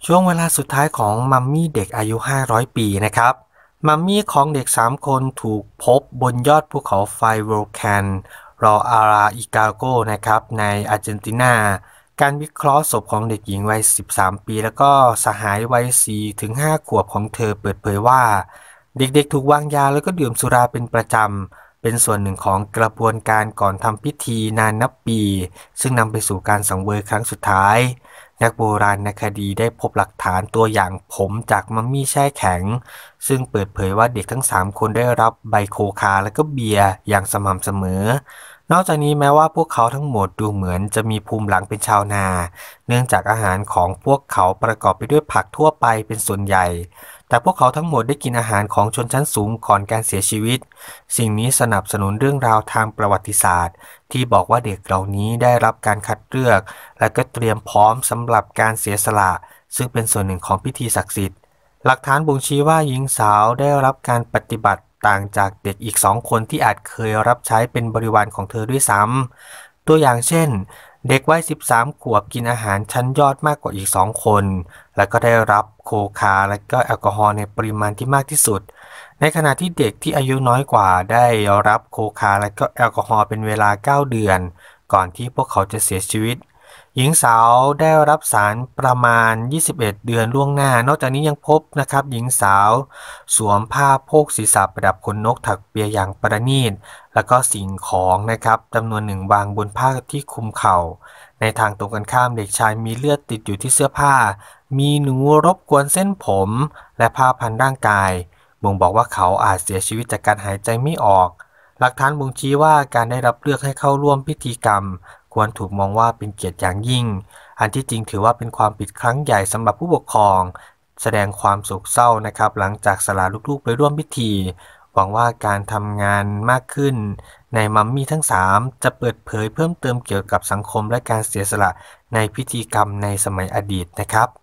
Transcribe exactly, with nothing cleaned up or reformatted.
ช่วงเวลาสุดท้ายของมัมมี่เด็กอายุห้าร้อยปีนะครับมัมมี่ของเด็กสามคนถูกพบบนยอดภูเขาไฟโวลแคนรออาราอิกาโกนะครับในอาร์เจนตินาการวิเคราะห์ศพของเด็กหญิงวัยสิบสามปีแล้วก็สหายวัยสี่ถึงห้าขวบของเธอเปิดเผยว่าเด็กๆถูกวางยาแล้วก็ดื่มสุราเป็นประจำเป็นส่วนหนึ่งของกระบวนการก่อนทำพิธีนานนับปีซึ่งนำไปสู่การสังเวยครั้งสุดท้าย นักโบราณคดีได้พบหลักฐานตัวอย่างผมจากมัมมี่แช่แข็งซึ่งเปิดเผยว่าเด็กทั้งสามคนได้รับใบโคคาและก็เบียร์อย่างสม่ำเสมอนอกจากนี้แม้ว่าพวกเขาทั้งหมดดูเหมือนจะมีภูมิหลังเป็นชาวนาเนื่องจากอาหารของพวกเขาประกอบไปด้วยผักทั่วไปเป็นส่วนใหญ่แต่พวกเขาทั้งหมดได้กินอาหารของชนชั้นสูงก่อนการเสียชีวิตสิ่งนี้สนับสนุนเรื่องราวทางประวัติศาสตร์ที่บอกว่าเด็กเหล่านี้ได้รับการคัดเลือก และก็เตรียมพร้อมสำหรับการเสียสละซึ่งเป็นส่วนหนึ่งของพิธีศักดิ์สิทธิ์หลักฐานบ่งชี้ว่าหญิงสาวได้รับการปฏิบัติต่างจากเด็กอีกสองคนที่อาจเคยรับใช้เป็นบริวารของเธอด้วยซ้ำตัวอย่างเช่นเด็กวัยสิบสามขวบกินอาหารชั้นยอดมากกว่าอีกสองคนและก็ได้รับโคคาและก็แอลกอฮอล์ในปริมาณที่มากที่สุดในขณะที่เด็กที่อายุน้อยกว่าได้รับโคคาและก็แอลกอฮอล์เป็นเวลาเก้าเดือนก่อนที่พวกเขาจะเสียชีวิต หญิงสาวได้รับสารประมาณยี่สิบเอ็ดเดือนล่วงหน้านอกจากนี้ยังพบนะครับหญิงสาวสวมผ้าโพกศีรษะประดับขนนกถักเปียอย่างประณีตแล้วก็สิ่งของนะครับจำนวนหนึ่งวางบนผ้าที่คลุมเข่าในทางตรงกันข้ามเด็กชายมีเลือดติดอยู่ที่เสื้อผ้ามีหนูรบกวนเส้นผมและผ้าพันร่างกายบ่งบอกว่าเขาอาจเสียชีวิตจากการหายใจไม่ออกหลักฐานบ่งชี้ว่าการได้รับเลือกให้เข้าร่วมพิธีกรรม ควรถูกมองว่าเป็นเกียรติอย่างยิ่ง อันที่จริงถือว่าเป็นความผิดครั้งใหญ่สำหรับผู้ปกครอง แสดงความโศกเศร้านะครับหลังจากสละลูกๆไปร่วมพิธี หวังว่าการทำงานมากขึ้นในมัมมี่ทั้งสามจะเปิดเผยเพิ่มเติมเกี่ยวกับสังคมและการเสียสละในพิธีกรรมในสมัยอดีตนะครับ